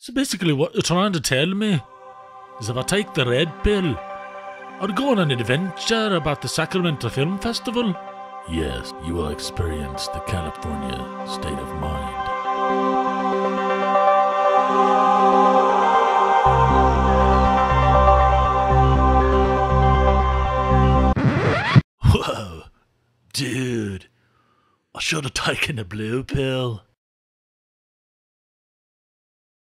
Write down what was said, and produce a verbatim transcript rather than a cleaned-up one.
So basically what you're trying to tell me is if I take the red pill, I'll go on an adventure about the Sacramento Film Festival? Yes, you will experience the California state of mind. Whoa, dude, I should have taken the blue pill.